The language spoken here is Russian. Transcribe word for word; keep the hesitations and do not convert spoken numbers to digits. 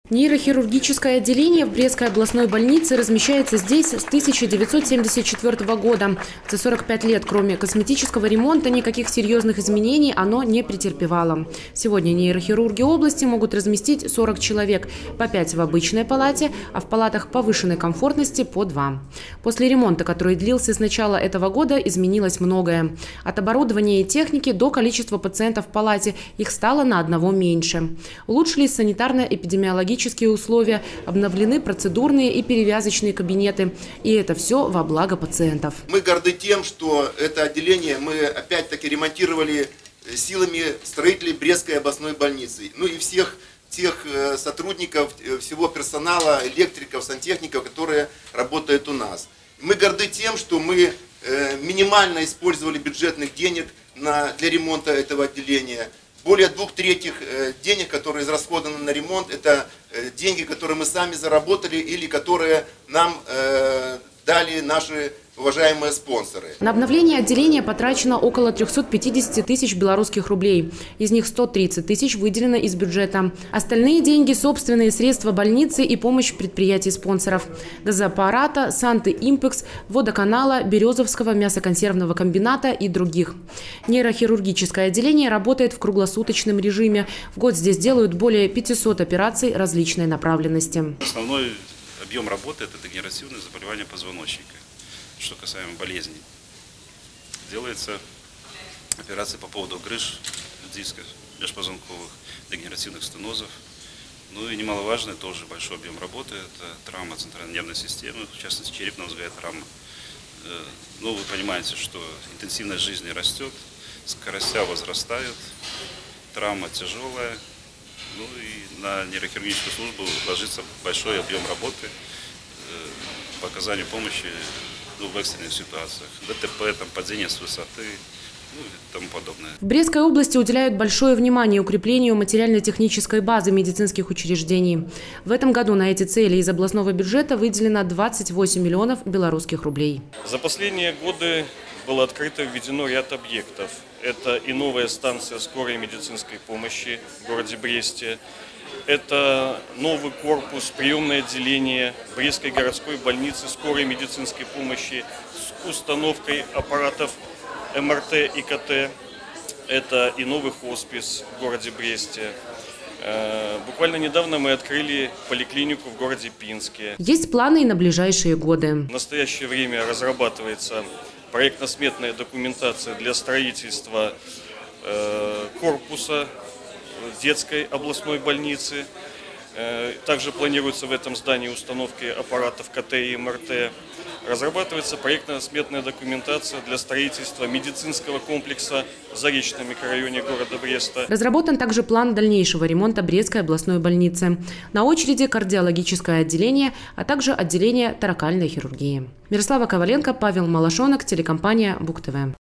Нейрохирургическое отделение в Брестской областной больнице размещается здесь с тысяча девятьсот семьдесят четвёртого года. За сорок пять лет, кроме косметического ремонта, никаких серьезных изменений оно не претерпевало. Сегодня нейрохирурги области могут разместить сорок человек, по пять в обычной палате, а в палатах повышенной комфортности по два. После ремонта, который длился с начала этого года, изменилось многое. От оборудования и техники до количества пациентов в палате их стало на одного меньше. Улучшились санитарно-эпидемиологические условия, обновлены процедурные и перевязочные кабинеты. И это все во благо пациентов. Мы горды тем, что это отделение мы опять-таки ремонтировали силами строителей Брестской областной больницы. Ну и всех тех сотрудников, всего персонала, электриков, сантехников, которые работают у нас. Мы горды тем, что мы минимально использовали бюджетных денег на, для ремонта этого отделения. Более двух третьих денег, которые израсходованы на ремонт, это деньги, которые мы сами заработали или которые нам э, дали наши уважаемые спонсоры. На обновление отделения потрачено около трёхсот пятидесяти тысяч белорусских рублей. Из них сто тридцать тысяч выделено из бюджета. Остальные деньги – собственные средства больницы и помощь предприятий-спонсоров. Газоаппарата, Санты Импекс, водоканала, Березовского мясоконсервного комбината и других. Нейрохирургическое отделение работает в круглосуточном режиме. В год здесь делают более пятисот операций различной направленности. Основной объем работы – это дегенеративные заболевания позвоночника. Что касаемо болезней, делается операция по поводу грыж, дисков, межпозвонковых, дегенеративных стенозов. Ну и немаловажный тоже большой объем работы – это травма центральной нервной системы, в частности черепно-мозговая травма. Ну, вы понимаете, что интенсивность жизни растет, скоростя возрастают, травма тяжелая. Ну и на нейрохирургическую службу ложится большой объем работы по оказанию помощи в экстренных ситуациях, ДТП, там, падение с высоты, ну и тому подобное. В Брестской области уделяют большое внимание укреплению материально-технической базы медицинских учреждений. В этом году на эти цели из областного бюджета выделено двадцать восемь миллионов белорусских рублей. За последние годы было открыто, введено ряд объектов. Это и новая станция скорой медицинской помощи в городе Бресте. Это новый корпус, приемное отделение Брестской городской больницы скорой медицинской помощи с установкой аппаратов эм эр тэ и ка тэ. Это и новый хоспис в городе Бресте. Буквально недавно мы открыли поликлинику в городе Пинске. Есть планы и на ближайшие годы. В настоящее время разрабатывается проектно-сметная документация для строительства корпуса детской областной больницы. Также планируется в этом здании установки аппаратов ка тэ и эм эр тэ. Разрабатывается проектно-сметная документация для строительства медицинского комплекса в Заречном микрорайоне города Бреста. Разработан также план дальнейшего ремонта Брестской областной больницы. На очереди кардиологическое отделение, а также отделение торакальной хирургии. Мирослава Коваленко, Павел Малашонок, телекомпания БугТВ.